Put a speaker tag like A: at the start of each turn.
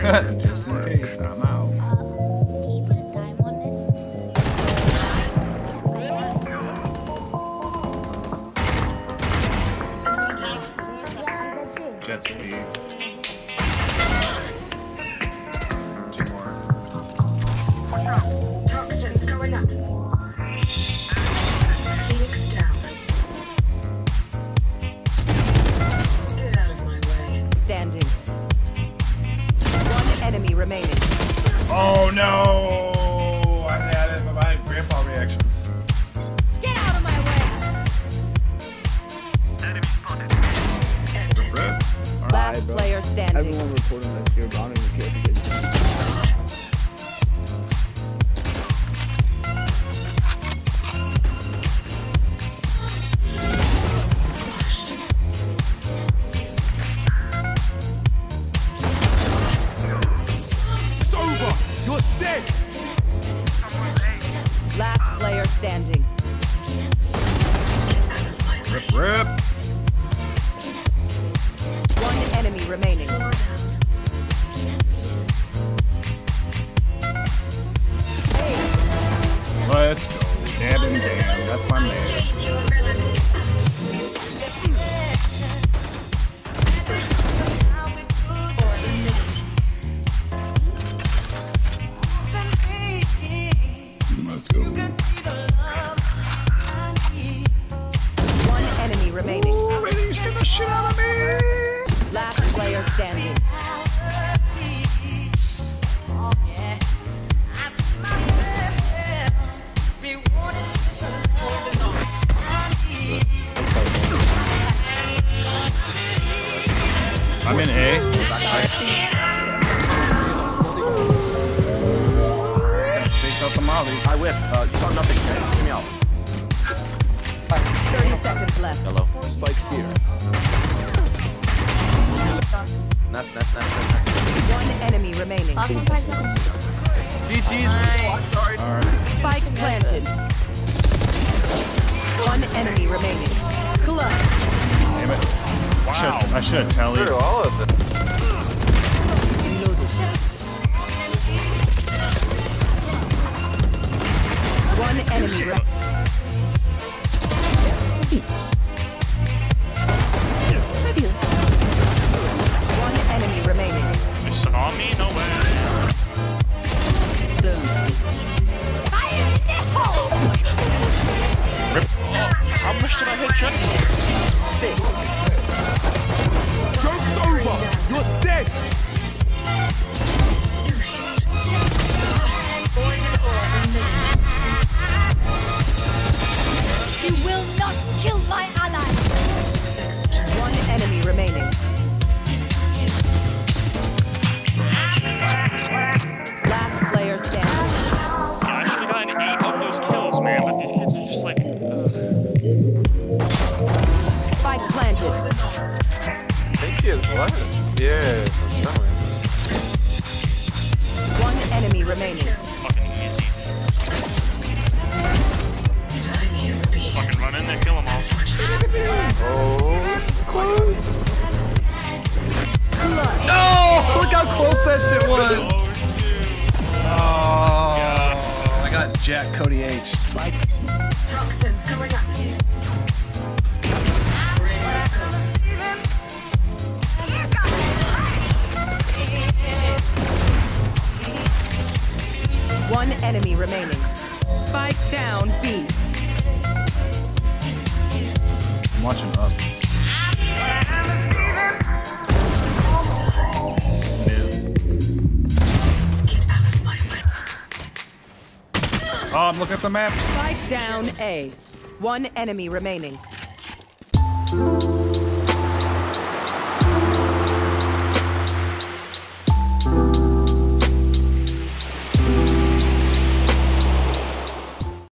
A: Just in case, I'm out.
B: Can you put a time on this? Yeah, I'm dead serious.
A: Jet speed. Two more.
C: Toxins going up. Phoenix down. Get out of my way.
D: Standing. One enemy remaining.
A: Oh no! I had it, but I had grandpa reactions.
D: Get out of my way.
A: Rip.
D: Last player standing.
E: Everyone reporting that you're bound to kill the kids.
F: It's over! You're dead!
D: Last player standing.
A: Rip, rip.
D: One enemy remaining.
A: Let's go. DaBBiN, damn. That's my man. Let's go.
D: One enemy remaining.
A: Ooh, he's getting the shit out of me.
D: Last player standing.
A: I'm in A. Gotta space out the mollies.
F: I whip. You saw nothing, okay? Get me out.
D: 30 seconds left.
F: Hello. Spike's here. Nice.
D: One enemy remaining.
F: GG's. Oh, I'm sorry.
A: Alright.
D: Spike planted. One enemy remaining. Club.
A: Damn it. Wow. I should have tell you.
F: All of it.
D: One enemy remaining. One enemy remaining.
G: You saw me? No way. How much did I hit Jet?
F: Joke's over! You're dead!
B: You will not kill my ally.
D: One enemy remaining. Last player standing.
G: Yeah, I should have gotten 8 of those kills, man, but these kids are just like, ugh.
D: Spike planted.
F: I think she has what? Yeah.
D: One enemy remaining.
G: Fucking easy. Fucking run in there, kill them all.
F: Oh, this is close.
A: No! Look how close that shit was. Oh, I got Jack Cody H.
C: Toxins going up.
D: One enemy remaining. Spike down B.
A: I'm watching up. Oh, I'm looking at the map.
D: Spike down A. One enemy remaining.